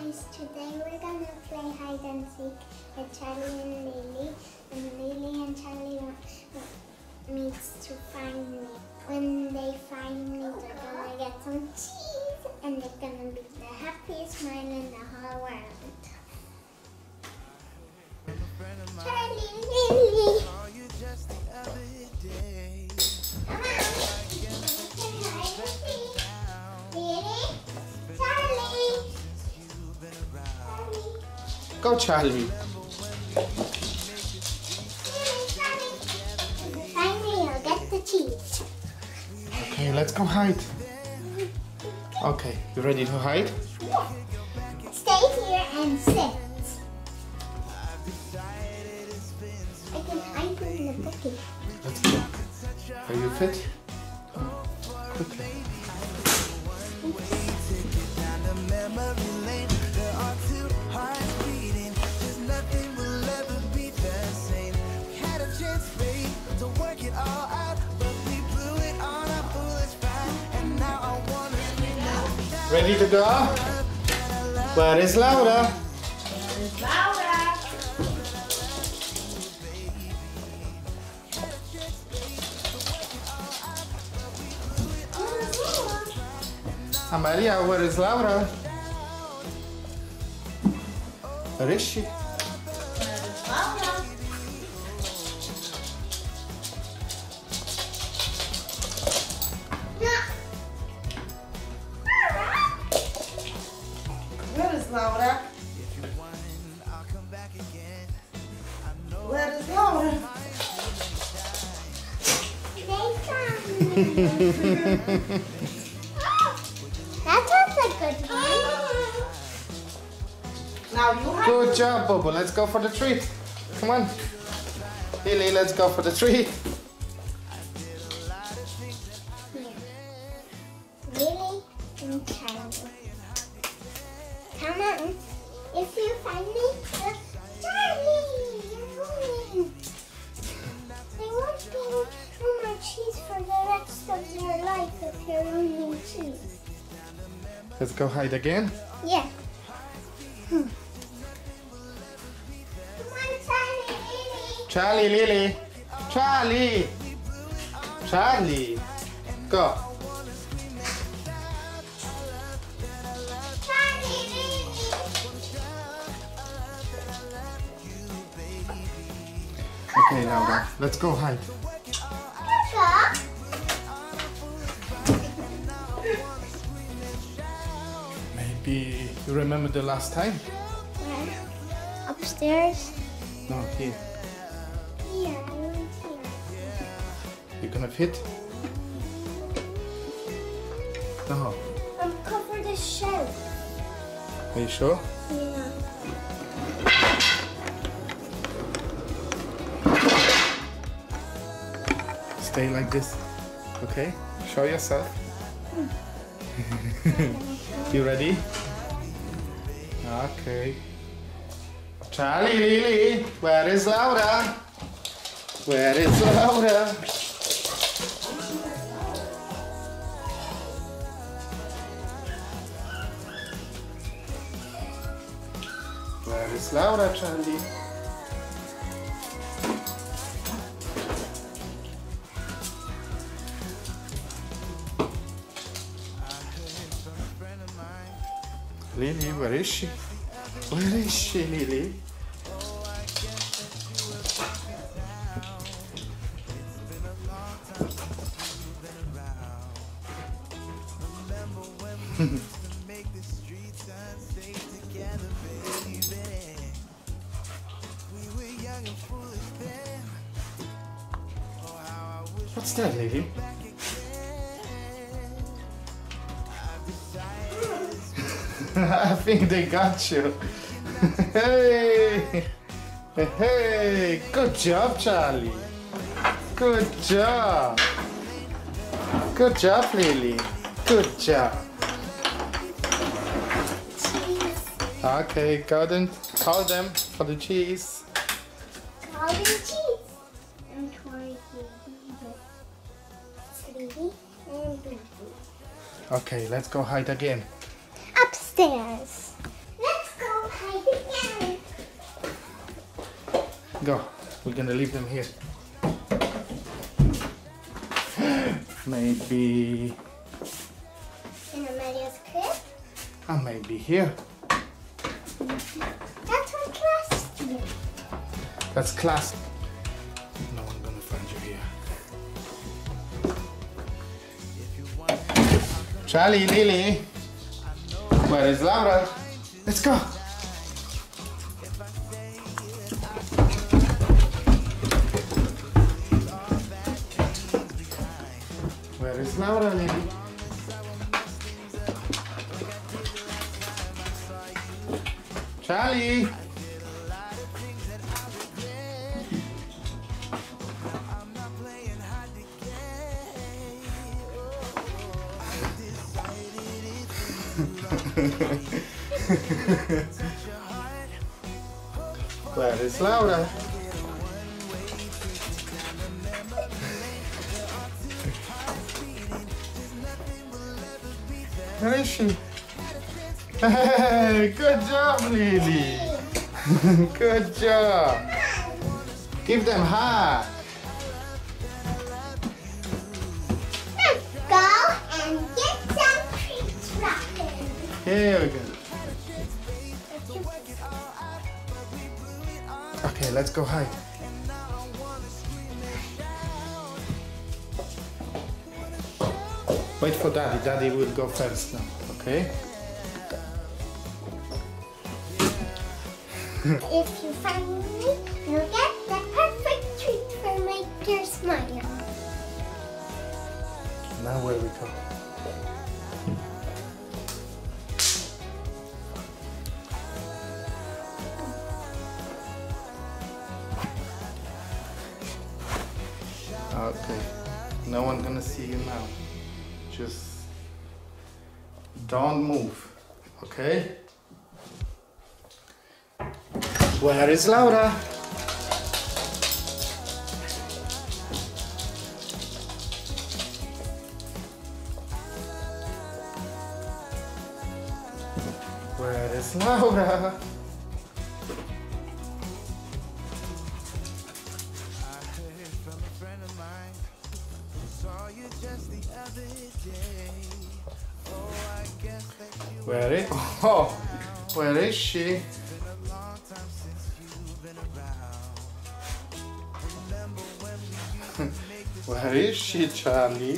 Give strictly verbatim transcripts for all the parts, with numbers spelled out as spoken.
guys, today we're gonna play hide and seek with Charlie and Lily, and Lily and Charlie want me to find me. When they find me, they're gonna get some cheese and they're gonna be the happiest smile in the whole world. Charlie, Lily! Come on! Go, Charlie. Finally, I'll get the cheese. Okay, let's go hide. Okay, you ready to hide? Yeah. Stay here and sit. I can hide in the bucket. Let's go. Are you fit? Quickly. Ready to go? Where is Laura? Where's Laura? Amalia, where is Laura? Where is she? Where's Laura? Where is Laura? Where is Laura? They found me. That was a good one. Now you have Good job, Bobo. Let's go for the treat. Come on. Lily, let's go for the treat. Lily and Charlie. Come on. If you find me, uh, Charlie, you're home. They won't get no more cheese for the rest of their life if you're only cheese. Let's go hide again. Yeah. Hmm. Come on, Charlie, Lily. Charlie, Lily. Charlie. Charlie. Go. Charlie, Lily. Okay, Laura. Let's go hide. Papa. Maybe you remember the last time? Where? Upstairs? No, here. Yeah, I went here. You gonna fit? No. I'm covered the shelf. Are you sure? Yeah. Stay like this. Okay? Show yourself. You ready? Okay. Charlie, Lily, where is Laura? Where is Laura? Where is Laura, Charlie? Lily, where is she? Where is she, Lily? What's that, Lily? I think they got you. Hey! Hey! Good job, Charlie. Good job. Good job, Lily. Good job. Cheese. Okay, go then. Call them for the cheese. Call them cheese. I'm trying Sleepy and Boo. Okay, let's go hide again. Upstairs. Let's Go. We're gonna leave them here. Maybe. In Amelia's crib? I may be here. That's what class do. That's class. No one's gonna find you here. Charlie, Lily. Where is Laura? Let's go. Where is Laura, Lily? Charlie. Where is Laura? Where is she? Hey, good job, Lily. Good job. Give them high. Let's go and get some treats wrapping. Here we go. Okay, let's go hide. Wait for Daddy. Daddy will go first now, okay? If you find me, you'll get the perfect treat for make your smile. Now where we go? Okay, no one gonna see you now. Just don't move, okay? Where is Laura? Where is Laura? Where is oh where is she? Where is she, Charlie?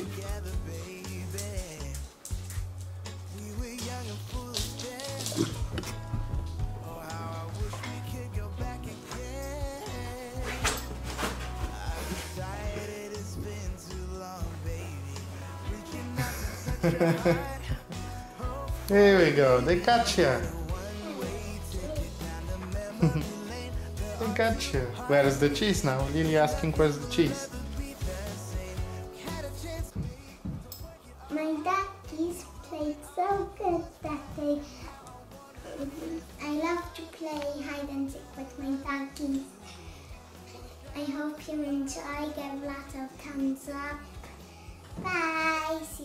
Here we go, they got you. They got you. Where is the cheese now? Lily asking where's the cheese. My duckies played so good that they... I love to play hide and seek with my duckies. I hope you enjoy. Give lots of thumbs up. Bye.